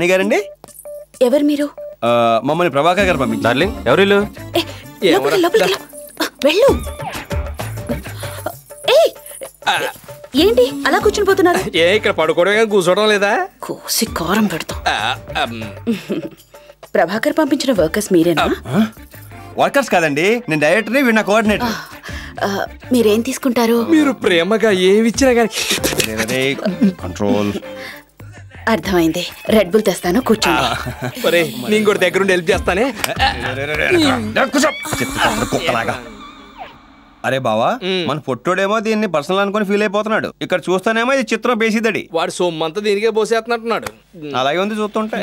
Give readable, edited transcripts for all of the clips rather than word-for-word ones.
వాణి గారండి? ఎవరు మీరు? మమ్మల్ని ప్రభాకర్ గారు పంపించారు. డార్లింగ్ ఎవరిల్లు? వెళ్ళు. ఏంటి అలా కూర్చుని పోతున్నారు? ఇక్కడ పడుకోవడమే కూర్చోవడం లేదా? కోసి కారం పెడతాం. ప్రభాకర్ పంపించిన వర్కర్స్ మీరేనా? వర్కర్స్ కాదండి, నేను డైరెక్టర్ని, వీడు నా కోఆర్డినేటర్. మీరేం తీసుకుంటారు? మీరు ప్రేమగా ఏమిచ్చినా కానీ కంట్రోల్. అర్థమైంది. రెడ్ బుల్ తెస్తాను, కూర్చోండి. నేను కూడా దగ్గరుండి హెల్ప్ చేస్తానే. కుక్కలాగా. అరే బావా, మన పొట్టోడేమో దీన్ని పర్సనల్ అనుకుని ఫీల్ అయిపోతున్నాడు. ఇక్కడ చూస్తానేమో ఇది చిత్రం బేసిదడి. వాడు సొమ్మంతా దీనికే పోసేస్తున్నట్టున్నాడు. అలాగే ఉంది చూస్తుంటే.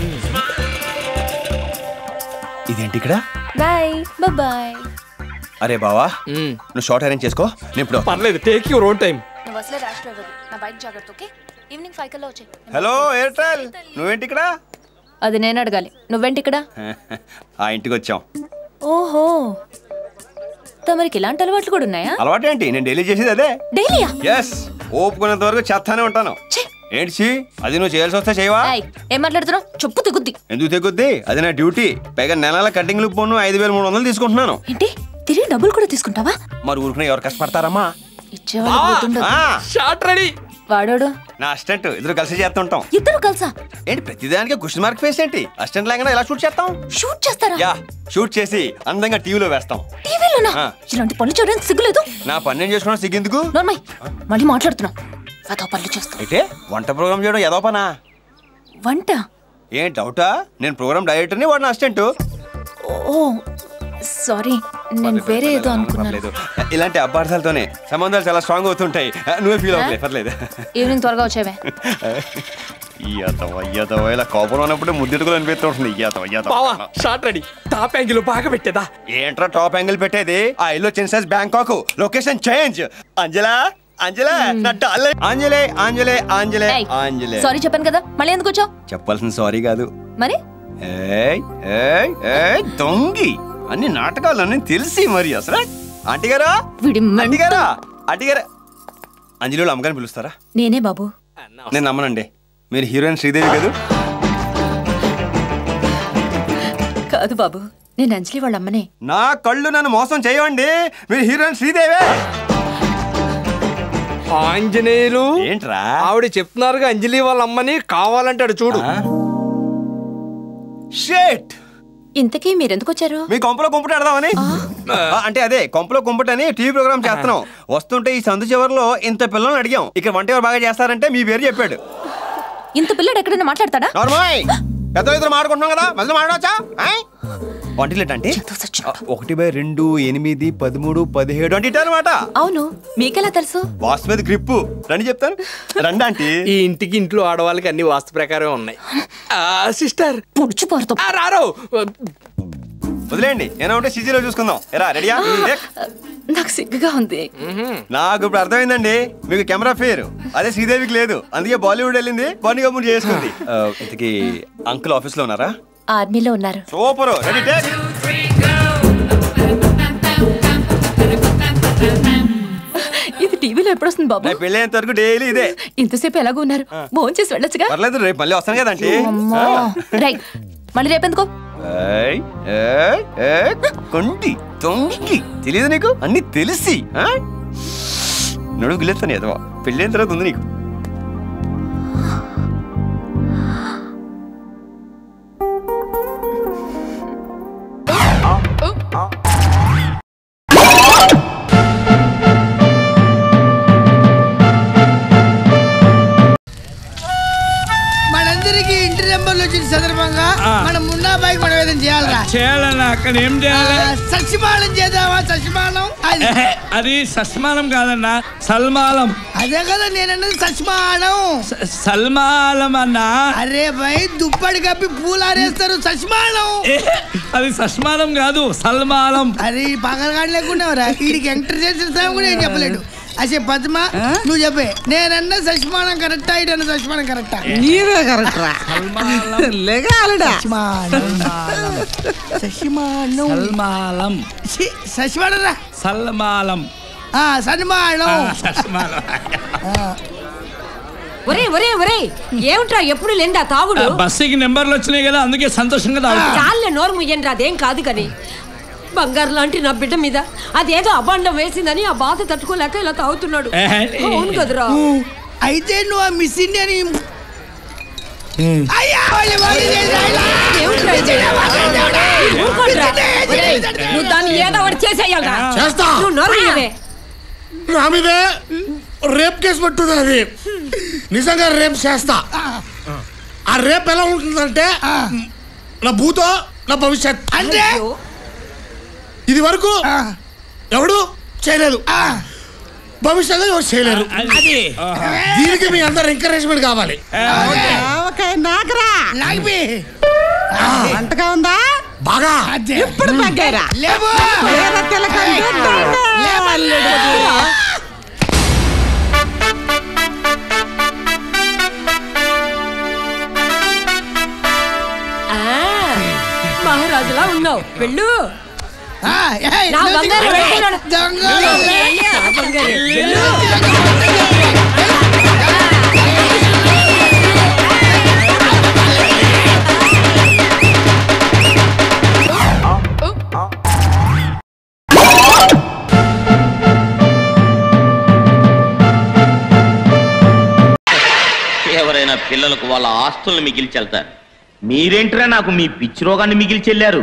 ఇదేంటి ఇక్కడ? Bye bye. అరే బావా, నువ్వు షార్ట్ అరేంజ్ చేసుకో. నేను ఇప్పుడు పర్లేదు, టేక్ యువర్ ఓన్ టైం. నువ్వు అసలే ర్యాష్ డ్రైవర్, నా బైక్ జాగ్రత్త. ఓకే, ఈవినింగ్ 5 కల్లా వచ్చేయ్. హలో ఎయిర్టెల్, నువ్వేంటి ఇక్కడ? అది నేను అడగాలి, నువ్వేంటి ఇక్కడ? ఆ ఇంటికి వచ్చాం. ఓహో, తమరికి ఇలాంటి అలవాట్లు కూడా ఉన్నాయా? అలవాటు ఏంటి, నేను డైలీ చేసేది అదే. డైలీయా? ఎస్, ఓపుకునేంత వరకు చేస్తానే ఉంటాను. ఏంటి అది నువ్వు చేయాల్సి వస్తే చేయవా? ఏం మాట్లాడుతున్నావు? చెప్పు తెగుద్ది. ఎందుకు తెగుద్ది? అది నా డ్యూటీ. పైగా నెలల కటింగ్ లు పోను 5300 తీసుకుంటున్నాను. ఏంటి, తిరిగి డబ్బులు కూడా తీసుకుంటావా? మరి ఊరుకునే ఎవరు కష్టపడతారమ్మా? Short ready. వాడోడు నా అసిస్టెంట్, ఇద్దరు కలిసి చేస్తుంటాం. ఇద్దరు కలిసా? ఏంటి ప్రతిదానికి క్వశ్చన్ మార్క్ ఫేస్ ఏంటి? అసిస్టెంట్ లాగా ఎలా షూట్ చేస్తాం? షూట్ చేస్తారా? యా, షూట్ చేసి అందంగా టీవీలో వేస్తాం. టీవీలోనా? ఇలాంటి పనులు చేయడానికి సిగ్గులేదు? నా పని నేను చేసుకున్నా, సిగ్గెందుకు? నోర్మై, మళ్ళీ మాట్లాడుతున్నా. అదో పనులు చేస్తా. అయితే వంట ప్రోగ్రామ్ చేయడం ఏదో పనా? వంట? ఏం డౌటా? నేను ప్రోగ్రామ్ డైరెక్టర్ని, వాడు నా అసిస్టెంట్. ఓ సారీ, నేను వేరే ఏదో అనుకున్నాను. ఇలాంటి అపార్థాలతోనే సంబంధాలు చాలా స్ట్రాంగ్ అవుతుంటాయి. నువ్వే ఫీల్ అవ్వలేదు, పర్లేదు. ఈవినింగ్ త్వరగా వచ్చేవే. ఇలా కోపం ఉన్నప్పుడు ముద్దెట్టుకుని అనిపిస్తుంటుంది. Short ready. టాప్ యాంగిల్ బాగా పెట్టేదా? ఏంట్రా టాప్ యాంగిల్ పెట్టేది? ఆ ఇల్లు చిన్న సైజ్ బ్యాంకాక్, లొకేషన్ చేంజ్. అంజలా అంజలా, ఆంజలే ఆంజలే ఆంజలే ఆంజలే. సారీ చెప్పాను కదా, మళ్ళీ ఎందుకు వచ్చావు? చెప్పాల్సిన సారీ కాదు మరి. దొంగి అన్ని నాటకాలు అన్నీ తెలిసి మరి. అసలు ఆంటీ గారా, ఆంటీ గారా, ఆంటీ గారా. అంజలిలో అమ్మగారిని పిలుస్తారా? నేనే బాబు. నేను నమ్మనండి. మీరు హీరోయిన్ శ్రీదేవి కాదు? కాదు బాబు, నేను అంజలి వాళ్ళ అమ్మనే. నా కళ్ళు నన్ను మోసం చేయవండి, మీరు హీరోయిన్ శ్రీదేవే. ఆంజనేయులు ఏంట్రా? ఆవిడ చెప్తున్నారుగా అంజలి వాళ్ళ అమ్మని, కావాలంటాడు చూడు. షేట్. ఇంతకీ మీరెందుకు వచ్చారు? మీ కొంపలో కుంపట ఆడదామని. అంటే అదే కొంపలో కుంపటని టీవీ ప్రోగ్రామ్ చేస్తున్నాం. వస్తుంటే ఈ సందు చివరిలో ఇంత పిల్లల్ని అడిగాం, ఇక్కడ వంట ఎవరు బాగా చేస్తారంటే మీ పేరు చెప్పాడు. ఇంత పిల్లడు ఎక్కడైనా మాట్లాడతాడా? పెద్ద ఇద్దరు మాట్లాడుకుంటున్నాం కదా, మధ్యలో మాట్లాడవచ్చా? వంటలేట్ అంటే 1/2, 8, 13, 17 అంటే అనమాట. అవును, మీకెలా తెలుసు? వాస్తు మీద గ్రిప్పు. రండి చెప్తాను, రండి ఆంటీ. ఈ ఇంటికి ఇంట్లో ఆడవాళ్ళకి అన్ని వాస్తు ప్రకారం ఉన్నాయి. సిస్టర్ పుడిచిపోతాం. రారో వదిలేండి, ఏనా ఉంటే సిజీలో చూసుకుందాం. ఎరా రెడీయా? నాకు సిగ్గుగా ఉంది. నాకు ఇప్పుడు అర్థమైందండి, మీకు కెమెరా ఫేర్ అదే శ్రీదేవికి లేదు, అందుకే బాలీవుడ్ వెళ్ళింది, బన్నీ కపూర్ చేసుకుంది. ఇంతకీ అంకుల్ ఆఫీస్ లో ఉన్నారా? ఆర్మీలో ఉన్నారు. సూపర్. Ready take. ఇది టీవీలో ఎప్పుడు వస్తుంది బాబు? పెళ్ళేంత వరకు డైలీ ఇదే. ఇంతసేపు ఎలాగో ఉన్నారు, భోజనం చేసి వెళ్ళొచ్చుగా. పర్లేదు, రేపు మళ్ళీ వస్తాను కదండి. రైట్, మళ్ళీ రేపెందుకో? కొండి తొంగి తెలియదు నీకు, అన్ని తెలిసి నడుగు గిలేస్తాను ఏదో. పెళ్ళైన తర్వాత ఉంది నీకు. మనందరికి ఇంటి నెంబర్లు వచ్చిన సందర్భంగా మనం మున్నా బైక్ మనం ఏదైనా చేయాలరా? చేయాలన్నా. అక్కడ ఏం చేయాలి? సస్యమానం చేద్దామా? సస్యమానం అది సస్మానం కాదన్నా, సల్మాలం. అదే కదా నేనన్నది, సస్యమానం. సల్మాలం అన్నా. అరే భయ్, దుప్పటి కప్పి పూలారేస్తారు, సస్యమానం. అది సస్మానం కాదు, సల్మాలం. అరే పగలగాడు లేకున్నావురా, వీడికి ఎంటర్ చేసిన కూడా ఏం చెప్పలేడు. అసే పద్మ, నువ్వు చెప్పే. నేనన్న సస్మానం కరెక్టా, ఇటన్న సస్మానం కరెక్టా? నీవే కరెక్ట్ రా. లేగాలడా సల్మాలం. సస్మానం రా. సల్మాలం. సన్మానం. ఒరే ఒరే ఒరే ఏమిట్రా ఎప్పుడు లేందా తాగుడు? బస్సుకి నెంబర్లు వచ్చినాయి కదా అందుకే సంతోషంగా తాగుతా. చాలే నోరు ముయ్యండి, అదేం కాదు కానీ బంగారు లాంటి నా బిడ్డ మీద అదేదో అబాండం వేసిందని ఆ బాధ తట్టుకోలేక ఇలా తాగుతున్నాడు. అవును కదరా. అయితే నువ్వు ఆ మిస్ ఇండియాని నువ్వు దాన్ని ఏదో ఒకటి చేసేయాలరా. నువ్వు నోరు ముయ్యవే. నా మీదే రేప్ కేసు పట్టుతుంది. అది నిజంగా రేప్ చేస్తా. ఆ రేప్ ఎలా ఉంటుందంటే నా భూతో నా భవిష్యత్. అంటే ఇది వరకు ఎవడు చేయలేదు, భవిష్యత్తు ఎవరు చేయలేరు. దీనికి మీ అందరు ఎంకరేజ్మెంట్ కావాలి. అంతగా ఉందా బాగా? ఇప్పుడు తగ్గారా? మహారాజులా ఉన్నావు. వెళ్ళు. ఎవరైనా పిల్లలకు వాళ్ళ ఆస్తులను మిగిల్చి వెళ్తారు. మీరేంట్రా నాకు మీ పిచ్చి రోగాన్ని మిగిల్చి వెళ్ళారు?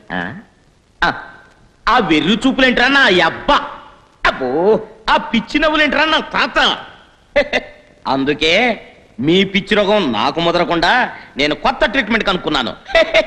ఆ వెర్రి చూపులేంట్రా నా అబ్బా, అబ్బో ఆ పిచ్చి నవ్వులేంట్రా నా తాత. అందుకే మీ పిచ్చి రోగం నాకు ముదరకుండా నేను కొత్త ట్రీట్మెంట్ కనుక్కున్నాను.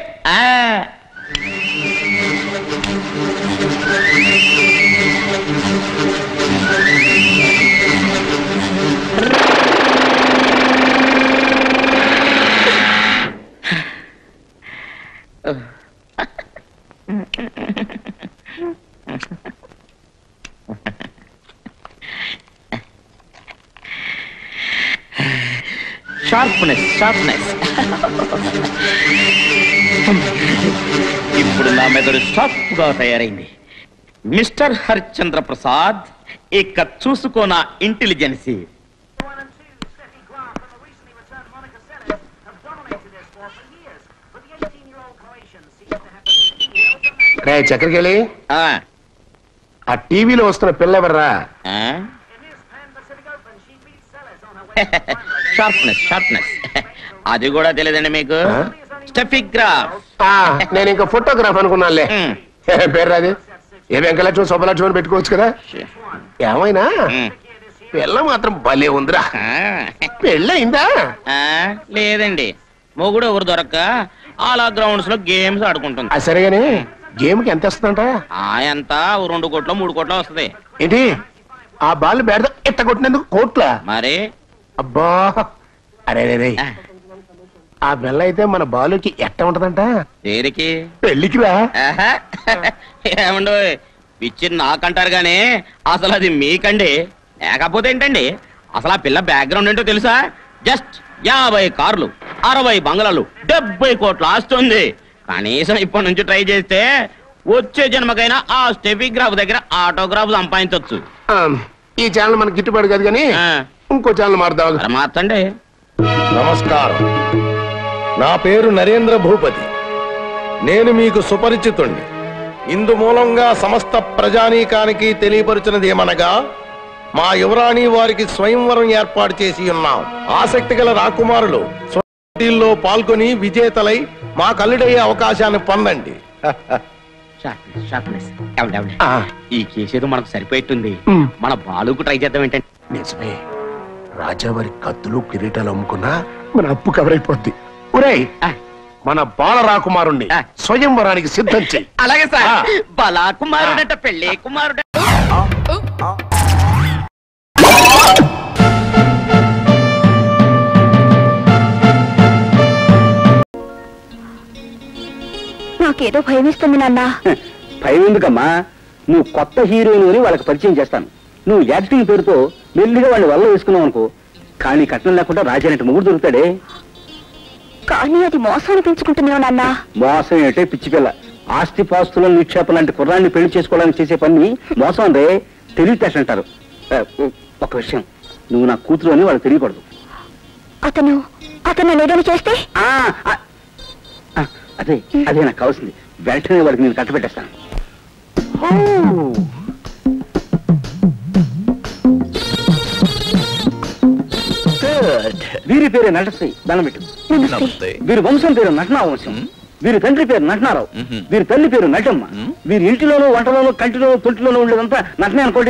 Sharpness sharpness. ఇప్పుడు నా మెదడు షార్ప్ గా తయారైంది. మిస్టర్ హరిశ్చంద్ర ప్రసాద్, ఇక చూసుకో నా ఇంటెలిజెన్సీ. చక్కెరకెళ్ళి ఆ టీవీలో వస్తున్న పిల్ల ఎవర్రా? Sharpness sharpness. అది కూడా తెలియదండి మీకు? స్టెఫిగ్రాఫ్. నేను ఇంకా ఫోటోగ్రాఫ్ అనుకున్నానులే. పేరు రాది? ఏ వెంకలక్ష్మి శుభలక్ష్మి పెట్టుకోవచ్చు కదా. ఏమైనా పిల్ల మాత్రం భలే ఉందిరా. పెళ్ళయిందా? లేదండి, మొగుడు ఎవరు దొరక్క అలా గ్రౌండ్స్ లో గేమ్స్ ఆడుకుంటుంది. సరేగాని గేమ్ కి ఎంత వస్తుందంట? ఎంత 2 కోట్లో 3 కోట్లో వస్తుంది. ఏంటి ఆ బాల్ బేడ ఎట్ట కొట్టినందుకు కోట్ల? మరి అబ్బా అరే రే, ఆ బెల్ల అయితే మన బాలుకి ఎట్ట ఉంటదంట? దేనికి? పెళ్ళికి రా. ఏమండో పిచ్చి నాకంటారు గానీ అసలు అది మీకండి. లేకపోతే ఏంటండి, అసలు ఆ పిల్ల బ్యాక్గ్రౌండ్ ఏంటో తెలుసా? జస్ట్ 50 కార్లు, 60 బంగ్లాలు, 70 కోట్ల ఆస్తుంది. కనీసం ఇప్పటి నుంచి ట్రై చేస్తే వచ్చే జన్మకైనా ఆ స్టెఫిగ్రాఫ్ దగ్గర ఆటోగ్రాఫ్ సంపాదించవచ్చు. ఈ ఛానల్ మనకి గిట్టుబాటు కాదు కానీ ఇంకో ఛానల్ మారుదాం. మార్చండి. నమస్కారం, నా పేరు నరేంద్ర భూపతి. నేను మీకు సుపరిచితుణ్ణి. ఇందు మూలంగా సమస్త ప్రజానీకానికి తెలియపరుచినది ఏమనగా, మా యువరాణి వారికి స్వయంవరం ఏర్పాటు చేసి ఉన్నాం. ఆసక్తి గల రాకుమారులు పోటీల్లో పాల్గొని విజేతలై మా కల్లుడయ్యే అవకాశాన్ని పొందండి. ఈ కేసేదో మనకు సరిపోయింది. మన బాలుకు ట్రై చేద్దాం ఏంటంటే. నిజమే, రాజావారి కత్తులు కిరీటాలు అమ్ముకున్నా మన అప్పు కవరైపోద్ది. ఒరేయ్, మన బాల రాకుమారుణ్ణి స్వయంవరానికి సిద్ధం చెయ్యి. అలాగే సార్. బాలా కుమారుడట పెళ్ళే కుమారుడ. నాకేదో భయం ఇస్తుంది నాన్న. భయం ఎందుకమ్మా, నువ్వు కొత్త హీరోయిన్ వాళ్ళకి పరిచయం చేస్తాను. నువ్వు యాక్టింగ్ పేరుతో మెల్లిగా వాళ్ళని వల్ల వేసుకున్నావు అనుకో, కానీ కట్నం లేకుండా రాజానంటే మొగుడు దొరుకుతాడే. కానీ అది మోసాన్ని పెంచుకుంటున్నావు నాన్న. మోసం ఏంటే పిచ్చి పిల్ల, ఆస్తి పాస్తుల నిక్షేపం లాంటి కుర్రాన్ని పెళ్లి చేసుకోవడానికి చేసే పని మోసం రే, తెలివితేటంటారు. ఒక విషయం, నువ్వు నా కూతురు అని వాళ్ళకి తెలియకూడదు. అతను ఏదైనా చేస్తే అదే అదే నాకు కావాల్సింది. వెంటనే వాడికి నేను కట్టబెట్టేస్తాను. వీరి పేరు నటశ్రీ, దండం పెట్టు. వీరి వంశం పేరు నటనా వంశం. వీరి తండ్రి పేరు నటనారావు. వీరి తల్లి పేరు నటమ్మ. వీరి ఇంటిలోనూ వంటలోనూ కంటిలోనూ తొంటిలోనూ ఉండేదంతా నటనే అనుకోండి.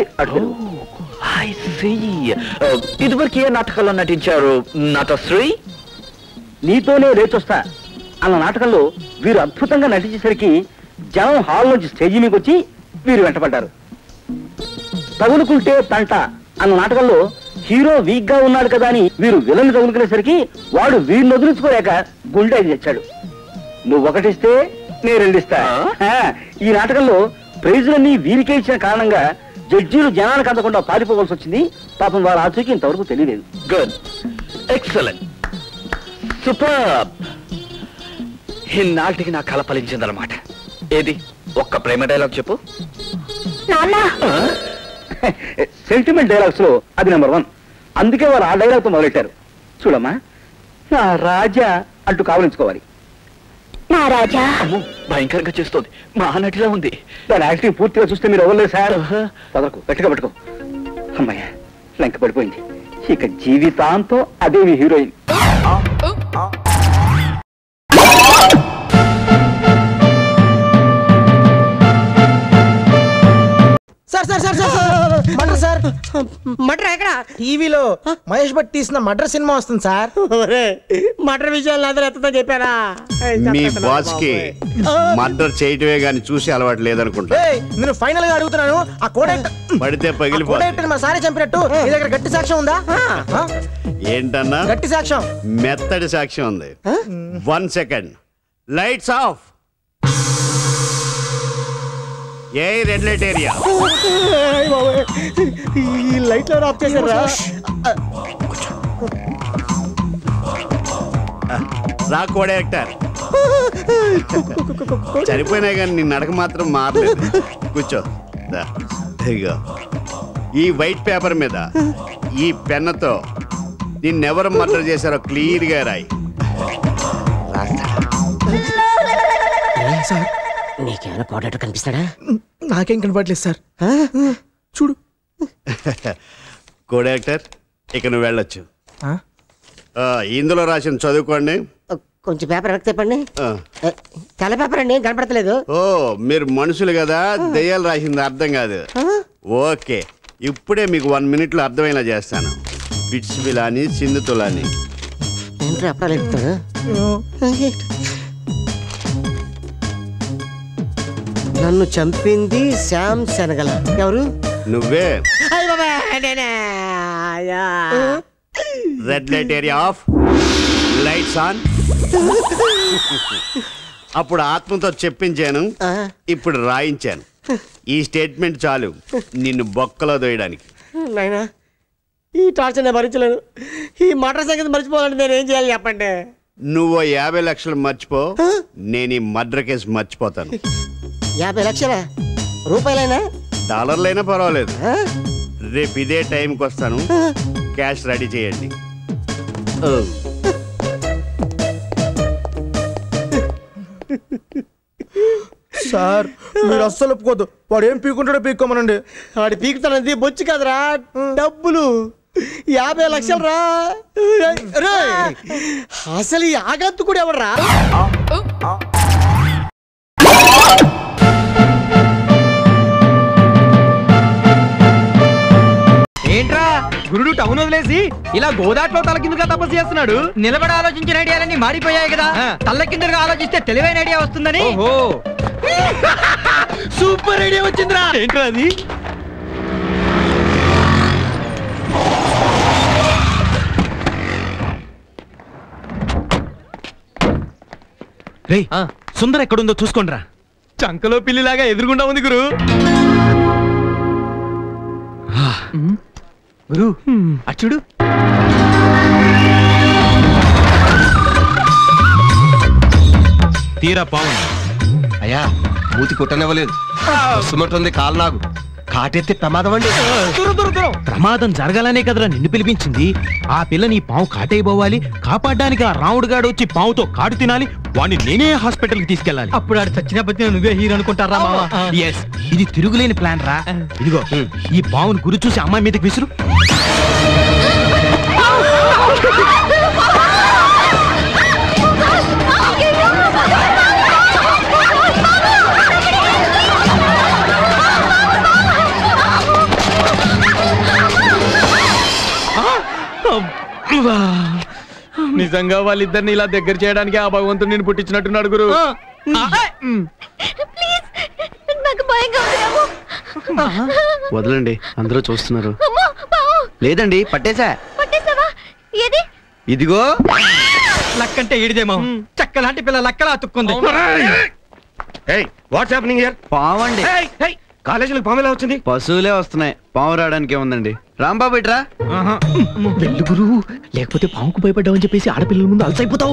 ఇదివరకు ఏ నాటకాల్లో నటించారు నటశ్రీ? నీతోనే లేచొస్తా అన్న నాటకంలో వీరు అద్భుతంగా నటించేసరికి జనం హాల్ నుంచి స్టేజీ మీకు వచ్చి వీరు వెంటపడ్డారు. తగులుకుంటే తంట అన్న నాటకంలో హీరో వీక్ గా ఉన్నాడు కదా అని వీరు విలన్ తగులుకునేసరికి వాడు వీరిని వదిలించుకోలేక గుండె తెచ్చాడు. నువ్వు ఒకటిస్తే నేను రెండిస్తా. ఈ నాటకంలో ప్రైజులన్నీ వీరికే ఇచ్చిన కారణంగా జడ్జీలు జనానికి అందకుండా పారిపోవాల్సి వచ్చింది. పాపం వారు ఆచూకీ ఇంతవరకు తెలియలేదు. Good, excellent, super. ఇన్నాటికి నా కళ ఫలించిందన్నమాట. ఏది ఒక్క ప్రేమ డైలాగ్ చెప్పు. సెంటిమెంట్ డైలాగ్స్ లో అది నెంబర్ 1. అందుకే వారు ఆ డైలాగ్ తో మొదలెట్టారు. చూడమ్మా, నా రాజా అంటూ కావలించుకోవాలి. నా రాజా భయంకరంగా చేస్తోంది, మహానటిలా ఉంది. దాని యాక్టింగ్ పూర్తిగా చూస్తే మీరు అవ్వలేదు సార్. పదరకు గట్టిగా పట్టుకో. అమ్మాయ లంక పడిపోయింది. ఇక జీవితాంతో అదే మీ హీరోయిన్. మటర్ సార్, మటర్ ఎక్కడ? టీవీలో మహేష్ భట్ తీసిన మటర్ సినిమా వస్తుంది సార్. మటర్ విషయాలు అందరూ ఎత్తుతో చెప్పారా? మీ బాస్ కి మర్డర్ చేయటమే గాని చూసి అలవాటు లేదనుకుంటా. నేను ఫైనల్ గా అడుగుతున్నాను, ఆ కోడెక్ట్ పడితే పగిలిపోతుంది. మా సారీ చంపినట్టు నీ దగ్గర గట్టి సాక్ష్యం ఉందా? ఏంటన్నా? గట్టి సాక్ష్యం, మెత్తడి సాక్ష్యం ఉంది. 1 సెకండ్, లైట్స్ ఆఫ్. ఏ రెడ్ లైట్ ఏరియా? ఈ లైట్ లో ఆఫ్ చేశారా? రా కోడే యాక్టర్. చనిపోయినా కానీ నీ నడక మాత్రం మారలేదు. కూర్చో. ఇదిగో ఈ వైట్ పేపర్ మీద ఈ పెన్నుతో నిన్నెవరు మర్డర్ చేశారో క్లియర్ గా రాయి. సార్, నీకేమైనా కోడేటో కనిపిస్తాడా? నాకేం కనపడలేదు సార్. చూడు కోడే యాక్టర్, ఇక నువ్వు వెళ్ళొచ్చు. ఇందులో రాసిన చదువుకోండి. కొంచెం పేపర్ వెనక్కి చెప్పండి. తెల్ల పేపర్ అండి, ఏం కనపడతలేదు. ఓ, మీరు మనుషులు కదా, దెయ్యాలు రాసింది అర్థం కాదు. ఓకే, ఇప్పుడే మీకు 1 minute లో అర్థమయ్యేలా చేస్తాను. బిట్స్ బిలాని సింధుతులాని. ఏంట్రా అప్పుడు చెప్తాడు? నన్ను చంపింది శ్యామ్ శనగల. ఎవరు? నువ్వే. Red light area off, lights on. అప్పుడు ఆత్మతో చెప్పించాను, ఇప్పుడు రాయించాను. ఈ స్టేట్మెంట్ చాలు నిన్ను బొక్కలో దోయడానికి. నాయనా, ఈ టార్చర్ నేను భరించలేను. ఈ మటర్ సంగతి మర్చిపోవాలంటే నేను ఏం చేయాలి చెప్పండి. నువ్వు 50 లక్షలు మర్చిపో, నేను ఈ మర్డర్ కేసు మర్చిపోతాను. 50 లక్షలా? రూపాయలైనా? డాలర్లైనా పర్వాలేదు. రేపు ఇదే టైంకి వస్తాను, క్యాష్ రెడీ చేయండి. సార్, మీరు అస్సలు ఒప్పుకోద్దు. వాడు ఏం పీకుంటాడో పీక్కోమనండి. వాడు పీకుతానంది బొచ్చు కాదురా, డబ్బులు. 50 లక్షలు రా. అసలు ఈ ఆగంతు కూడా ఎవడరా? ఏంట్రా గురుడు టౌన్ వదిలేసి ఇలా గోదాట్లో తల కిందుగా తపస్సు చేస్తున్నాడు? నిలబడి ఆలోచించిన ఐడియాలన్నీ మారిపోయాయి కదా, తల్ల కిందగా ఆలోచిస్తే తెలివైన ఐడియా వస్తుందని. సూపర్ ఐడియా వచ్చిందిరా. ఏంట్రా అది? రే, సుందర ఎక్కడుందో చూసుకోండిరా. చంకలో పిల్లిలాగా ఎదురుగుండా ఉంది గురు. గురు అచ్చుడు. తీరా పావు. అయ్యా, మూతి కుట్టనివ్వలేదు. సుమటుంది కాలు నాకు. కాటెత్తే ప్రమాదం అండి. ప్రమాదం జరగాలనే కదరా నిన్ను పిలిపించింది. ఆ పిల్ల నీ పాము కాటైపోవాలి, కాపాడడానికి ఆ రాముడు గాడు వచ్చి పావుతో కాటు తినాలి, వాడిని నేనే హాస్పిటల్ కి తీసుకెళ్ళాలి. అప్పుడు ఆడు చచ్చినప్పటి నువ్వే హీరో అనుకుంటారా మావా? ఎస్, ఇది తిరుగులేని ప్లాన్ రా. ఇదిగో ఈ పావును గురి చూసి అమ్మాయి మీదకి విసురు. నిజంగా వాళ్ళిద్దరిని ఇలా దగ్గర చేయడానికి ఆ భగవంతుడు నేను పుట్టించినట్టున్నాడు గురు. వదలండి, అందరూ చూస్తున్నారు. లేదండి, పట్టేశా. ఇదిగో లక్కంటే ఏడిదేమో చెక్క లాంటి పిల్ల లక్కలా అతుక్కుంది. What's happening here? పావండి. కాలేజీలకు పాము ఎలా వచ్చింది? పశువులే వస్తున్నాయి, పాము రావడానికి ఏముందండి. రాంబాబు ఇట్రా. వెళ్ళు గురు, లేకపోతే పాముకు భయపడ్డావని చెప్పేసి ఆడపిల్లల ముందు అలసైపోతావు.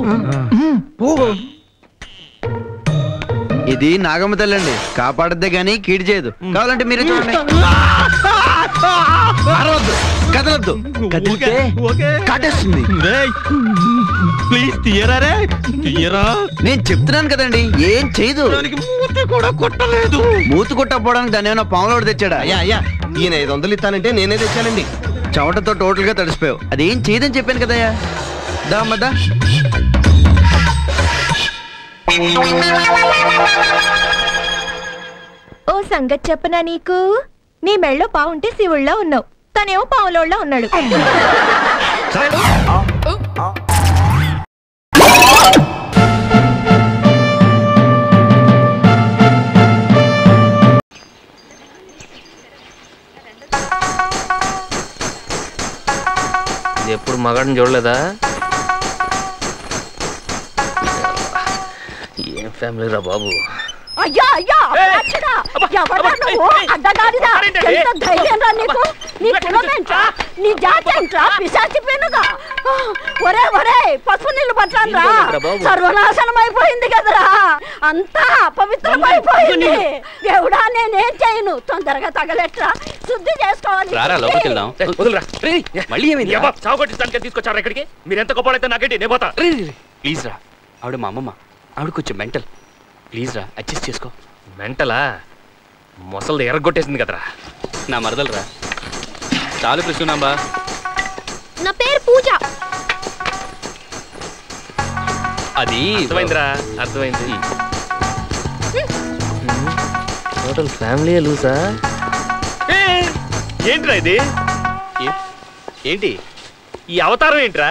ఇది నాగమ్మ తల్లి అండి, కాపాడద్దే గానీ కీడు చేయదు. కావాలంటే మీరే చూడండి. కదలొద్దు, కదిలితే కాటేస్తుంది. ప్లీజ్ తీయరా రే, తీయరా. నేను చెప్తున్నాను కదండి, ఏం చేయదు. మూతి కూడా కొట్టలేదు. మూతి కొట్టకపోవడానికి దాన్ని ఏమైనా పాములోడు తెచ్చాడా? అయ్యా ఈయన 500 ఇస్తానంటే నేనే తెచ్చానండి. చెమటతో టోటల్ గా తడిసిపోయావు. అదేం చేయదని చెప్పాను కదయ్యా. దామద్దా. ఓ సంగతి చెప్పనా నీకు? నీ మెళ్ళో పావుంటే శివుళ్ళో ఉన్నావు, తనేమో పావులోళ్ళ ఉన్నాడు. ఎప్పుడు మగాడిని చూడలేదా? ఏం ఫ్యామిలీ రా బాబు. అయ్యా అయ్యా, ఎవరా నువ్వు? అడ్డగాడిదా? ఎంత ధైర్యం రా నీకు? నీ కులమేంట్రా? నీ జాతేంట్రా? పిశాచి పెనుగా. ఒరే ఒరే, పసుపు నీళ్లు పట్టాన్రా. సర్వనాశనం అయిపోయింది కదరా, అంతా అపవిత్రమైపోయింది. దేవుడా, నేనేం చేయను, తొందరగా తగలెట్రా, శుద్ధి చేసుకోవాలి. తీసుకొచ్చారా ఇక్కడికి? మీరు ఎంత గొప్ప నాకేంటి, నేను పోతా. ప్లీజ్ రా, ఆవిడ మా అమ్మమ్మ, ఆవిడ కొంచెం మెంటల్. ప్లీజ్ రా, అడ్జస్ట్ చేసుకో. మెంటలా? మొసలు ఎర్రగొట్టేసింది కదరా. నా మరదలు రా. చాలు కృష్ణాంబా. నా పేరు పూజ. అది అర్థమైందిరా, అర్థమైంది. టోటల్ ఫ్యామిలీ లూసా? ఏంట్రా ఇది? ఏంటి ఈ అవతారం? ఏంట్రా,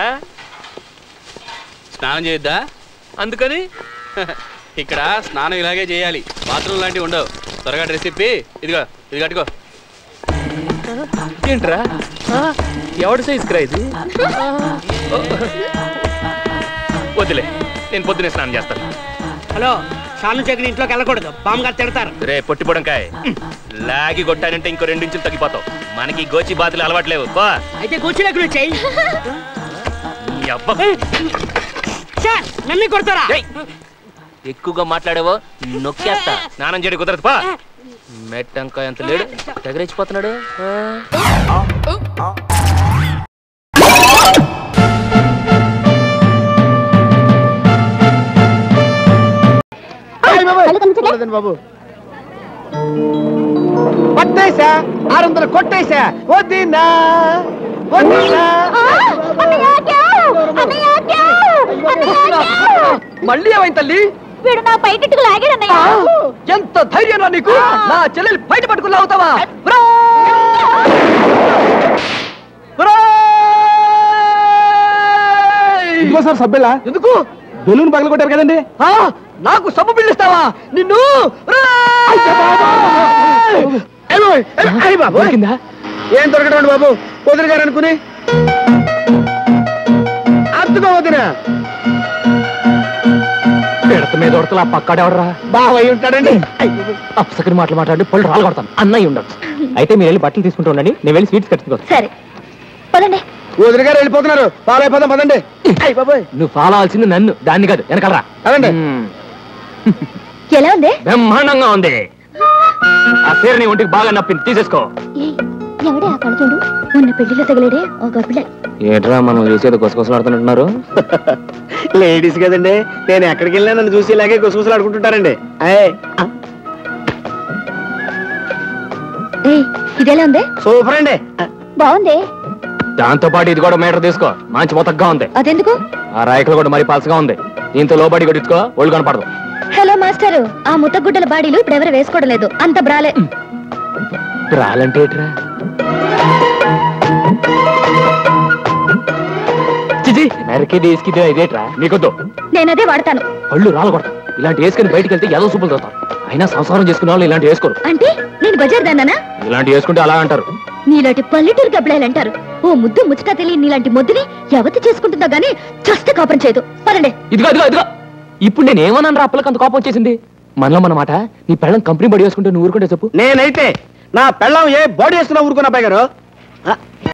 స్నానం చేయొద్దా? అందుకని ఇక్కడ స్నానం ఇలాగే చేయాలి, బాత్రూమ్ లాంటివి ఉండవు. త్వరగా డ్రెస్ ఇప్పి ఇదిగో ఇది కట్టుకో. ఏంట్రా, ఎవడి సైజ్ క్రా ఇది? వద్దులే, నేను పొద్దునే స్నానం చేస్తాను. హలో, స్నానం చేయకుండా ఇంట్లోకి వెళ్ళకూడదు, పాము గారు తిడతారు. రే పొట్టిపోవడంకాయ, లాగి కొట్టానంటే ఇంకో 2 ఇంచులు తగ్గిపోతావు. మనకి గోచి బాతులు అలవాట్లేవు. అయితే గోచి దగ్గర చెయ్యి. నన్ను కొడతారా? ఎక్కువగా మాట్లాడేవో నొక్కేస్తా. స్నానం చేయడం కుదరదు. పా, మెట్టంకాయ అంత లేడు, తెగరేచిపోతున్నాడు. బాబు కొట్టేసా, 600 కొట్టేసా. వద్దినా మళ్ళీ ఏమైంది తల్లి? వీడు నా పైకెట్టుకు లాగాడన్నయ్య. ఎంత ధైర్యం నీకు? నా చెల్లెలు బయట పట్టుకుని లాగుతావా? ఇంకోసారి సబ్బెలా ఎందుకు? బెలూన్ పగల కొట్టారు కదండి. నాకు సబ్బు పిల్లిస్తావా నిన్ను? ఏం దొరకడం బాబు, వదిన గారు అనుకుని అందుకో వదిన. పిడత మీద ఉడతలు ఆ పక్కాడెవడరా? బాగా అయి ఉంటాడండి. అప్సకరి మాటలు మాట్లాడి పళ్ళు రాళ్ళు కొడతాను. అన్నయ్య ఉండొచ్చు. అయితే మీరు వెళ్ళి బట్టలు తీసుకుంటూ ఉండండి, నేను వెళ్ళి స్వీట్స్ కట్టుకోవచ్చు. సరే పదండి. వదిన గారు వెళ్ళిపోతున్నారు, ఫాలో అయిపోదాం పదండి. అయ్యి బాబాయ్, నువ్వు ఫాలో అవ్వాల్సింది నన్ను, దాన్ని కాదు. వెనకాలరా. అదండి. ఎలా ఉంది? బ్రహ్మాండంగా ఉంది. ఆ చీర నీ ఒంటికి బాగా నప్పింది, తీసేసుకో. ఎవడే ఆ కళచుండు మొన్న పెళ్లిలో తగిలేడే ఒక పిల్ల. ఏట్రా మనం చూసేది గుసగుసలాడుతున్నట్టున్నారు? లేడీస్ కదండి, నేను ఎక్కడికి వెళ్ళినా నన్ను చూసి ఇలాగే గుసగుసలు ఆడుకుంటుంటారండి. ఇదేలా ఉంది? సూపర్ అండి. బాగుంది. దాంతో పాటు ఇది కూడా మీటర్ తీసుకో, మంచి మొత్తగా ఉంది. అదెందుకు? ఆ రాయకలు కూడా మరి పలసగా ఉంది, దీంతో లోబడి కొట్టించుకో, ఒళ్ళు కనపడదు. హలో మాస్టర్, ఆ ముత్తగుడ్డల బాడీలు ఇప్పుడు ఎవరు వేసుకోవడం లేదు, అంత బ్రాలే. బ్రాలంటే ఏట్రా? ఇదేట్రా నీకొద్దు. నేనదే వాడతాను. పళ్ళు రాలకూడదు. ఇలాంటి వేసుకుని బయటికి వెళ్తే ఏదో సూపులు తోతారు. అయినా సంసారం చేసుకునే వాళ్ళు ఇలాంటి వేసుకోరు. అంటే నేను బజార్ దాన్నా? ఇలాంటి వేసుకుంటే అలా అంటారు. నీలాంటి పల్లెటూరు గబ్బలాయలు అంటారు. ఓ ముద్దు ముచ్చట తెలియని నీలాంటి ముద్దుని ఎవతి చేసుకుంటుందో గానీ చస్తే కాపురం చేయదు. పదండి. ఇదిగో ఇదిగో ఇదిగో, ఇప్పుడు నేను ఏమన్నాను రా అప్పలకి అంత కోపం వచ్చేసింది? మనలో మన మాట, నీ పెళ్ళం కంపెనీ బడి వేసుకుంటే నువ్వు ఊరుకుంటే చెప్పు. నేనైతే నా పెళ్ళం ఏ బాడీ వేసుకున్నా ఊరుకున్నా అబ్బాయి గారు.